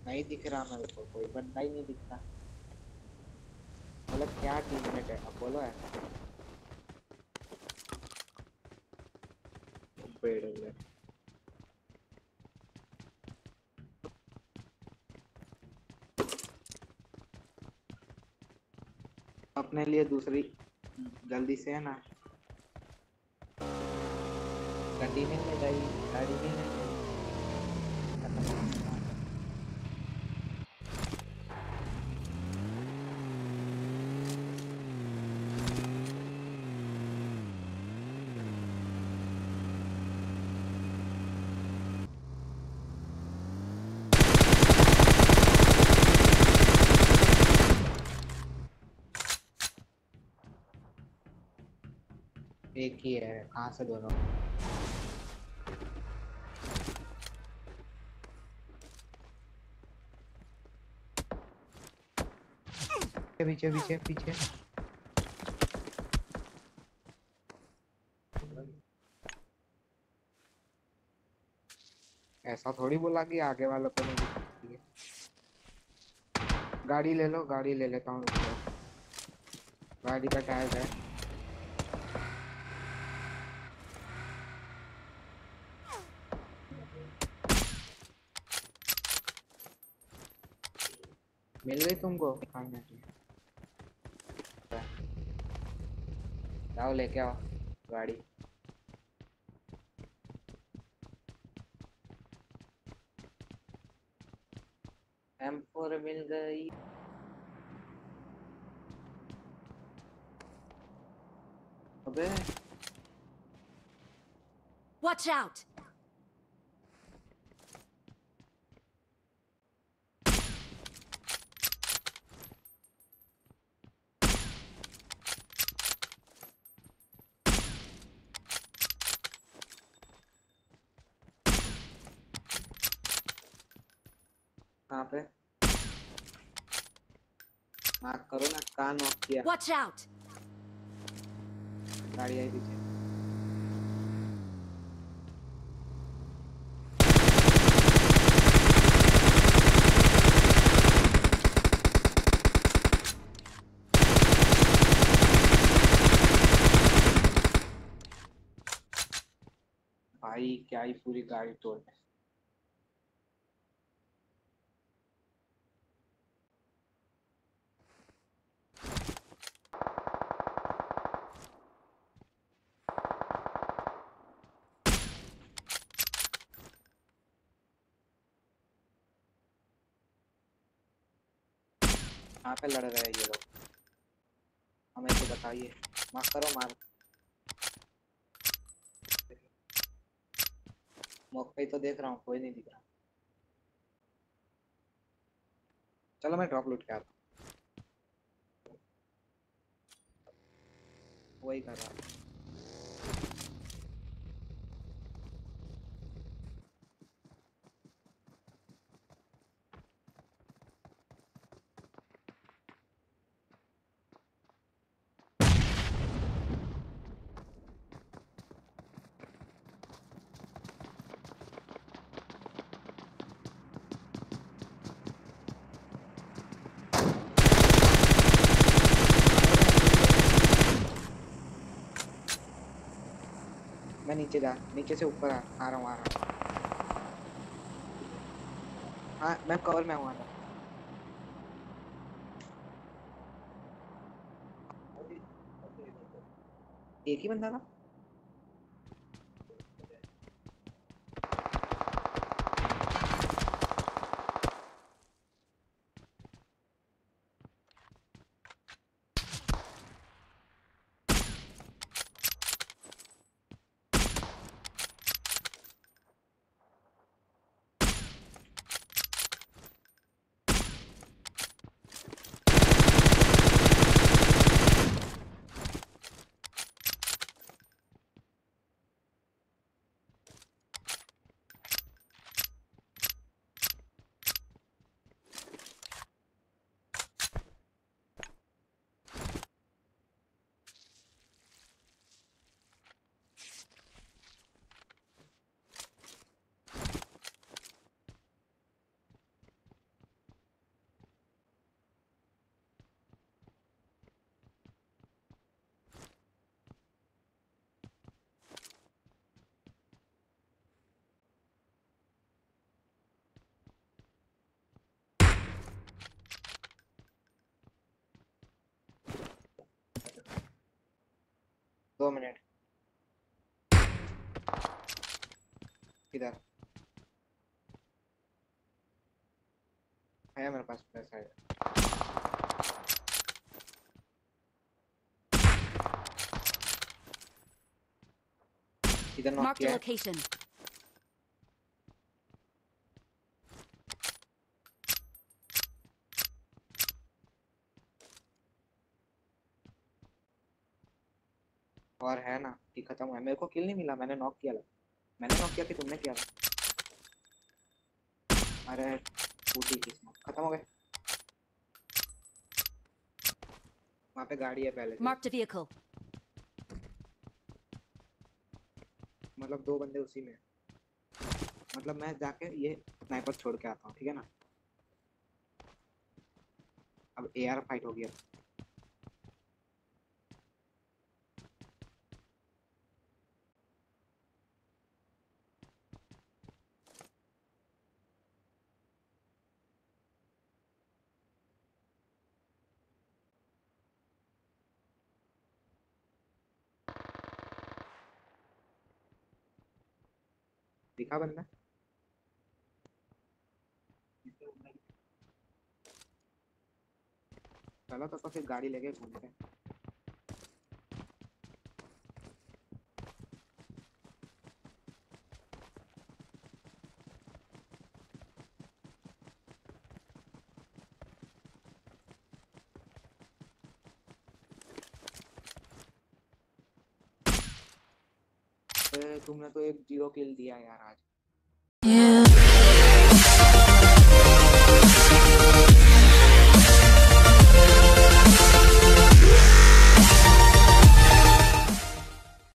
नहीं दिख रहा मेरे को, कोई बंदा ही नहीं दिखता। मतलब क्या टीममेट है, अपोलो है? पेड़ है। अपने लिए दूसरी जल्दी से है ना। गाड़ी नहीं ले गई, गाड़ी नहीं ले गई। एक ही है, कहाँ से दोनों? पीछे पीछे पीछे। ऐसा थोड़ी बोला कि आगे वालों को नहीं दिखती है। गाड़ी ले लो, गाड़ी ले लेता हूँ, रुको। गाड़ी का टायर है। मिल गई तुमको खाने की? जाओ लेके आओ गाड़ी। M4 मिल गई। अबे Watch out! कहाँ पे? मार्क करो ना, कहाँ नॉक किया? Watch out! गाड़ी आई पीछे। भाई क्या ही पूरी गाड़ी तोड़ है। कहाँ पे लड़ रहे हैं ये लोग, हमें तो बताइए। मार्क करो, मार्क। मौके ही तो देख रहा हूँ, कोई नहीं दिख रहा। चलो मैं ड्रॉप लूट के आता हूँ। वही कर रहा हूँ। मैं नीचे से ऊपर आ रहा हूँ, आ रहा हूँ। हाँ मैं कवर में हूँ, आ रहा हूँ। एक ही बंदा था। मिनट। इधर है मेरे पास पैसा है। इधर नॉक Marked a किया है। location. और है ना कि खत्म है। मेरे को किल नहीं मिला, मैंने नॉक किया था। मैंने नॉक किया कि तुमने किया था? अरे टूटी किस्मत, खत्म हो गए। वहाँ पे गाड़ी है पहले से। Marked a vehicle. मतलब दो बंदे उसी में हैं। मतलब मैं जाके ये स्नाइपर छोड़ के आता हूँ, ठीक है ना। अब एआर फाइट होगी अब। दिखा बंदा। चलो तो फिर गाड़ी लेके घूमते हैं। तुमने तो एक 0 किल दिया यार आज।